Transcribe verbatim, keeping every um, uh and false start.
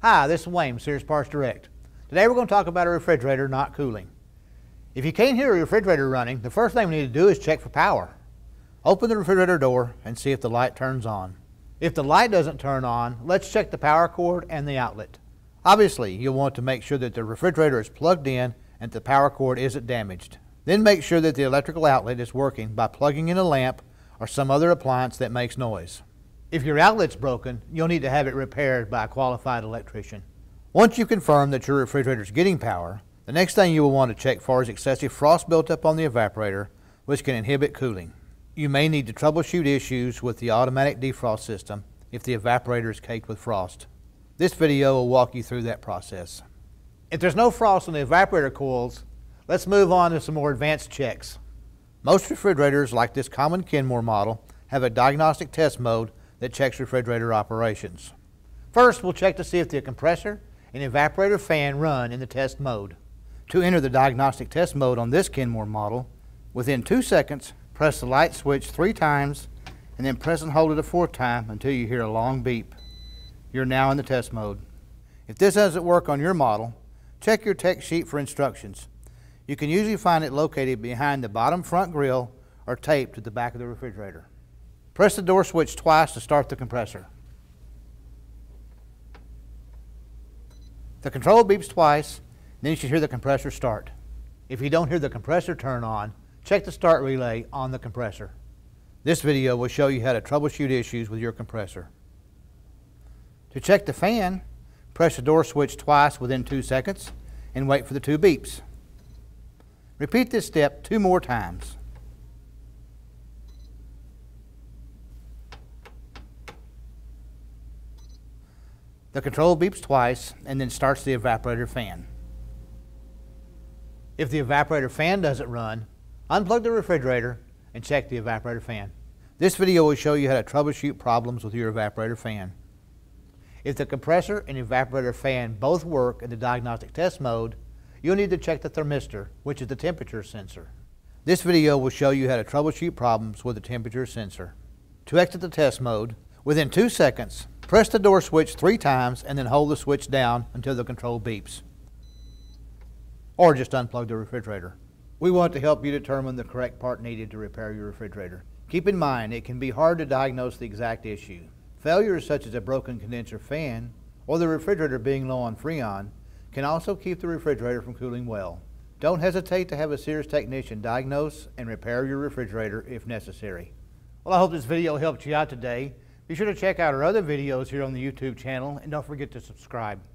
Hi, this is Wayne, Sears PartsDirect. Today we're going to talk about a refrigerator not cooling. If you can't hear a refrigerator running, the first thing we need to do is check for power. Open the refrigerator door and see if the light turns on. If the light doesn't turn on, let's check the power cord and the outlet. Obviously, you'll want to make sure that the refrigerator is plugged in and the power cord isn't damaged. Then make sure that the electrical outlet is working by plugging in a lamp or some other appliance that makes noise. If your outlet's broken, you'll need to have it repaired by a qualified electrician. Once you confirm that your refrigerator is getting power, the next thing you will want to check for is excessive frost built up on the evaporator, which can inhibit cooling. You may need to troubleshoot issues with the automatic defrost system if the evaporator is caked with frost. This video will walk you through that process. If there's no frost on the evaporator coils, let's move on to some more advanced checks. Most refrigerators, like this common Kenmore model, have a diagnostic test mode that checks refrigerator operations. First, we'll check to see if the compressor and evaporator fan run in the test mode. To enter the diagnostic test mode on this Kenmore model, within two seconds, press the light switch three times and then press and hold it a fourth time until you hear a long beep. You're now in the test mode. If this doesn't work on your model, check your tech sheet for instructions. You can usually find it located behind the bottom front grille or taped to the back of the refrigerator. Press the door switch twice to start the compressor. The control beeps twice, then you should hear the compressor start. If you don't hear the compressor turn on, check the start relay on the compressor. This video will show you how to troubleshoot issues with your compressor. To check the fan, press the door switch twice within two seconds and wait for the two beeps. Repeat this step two more times. The control beeps twice and then starts the evaporator fan. If the evaporator fan doesn't run, unplug the refrigerator and check the evaporator fan. This video will show you how to troubleshoot problems with your evaporator fan. If the compressor and evaporator fan both work in the diagnostic test mode, you'll need to check the thermistor, which is the temperature sensor. This video will show you how to troubleshoot problems with the temperature sensor. To exit the test mode, within two seconds, press the door switch three times and then hold the switch down until the control beeps. Or just unplug the refrigerator. We want to help you determine the correct part needed to repair your refrigerator. Keep in mind, it can be hard to diagnose the exact issue. Failures such as a broken condenser fan or the refrigerator being low on Freon can also keep the refrigerator from cooling well. Don't hesitate to have a Sears technician diagnose and repair your refrigerator if necessary. Well, I hope this video helped you out today. Be sure to check out our other videos here on the YouTube channel and don't forget to subscribe.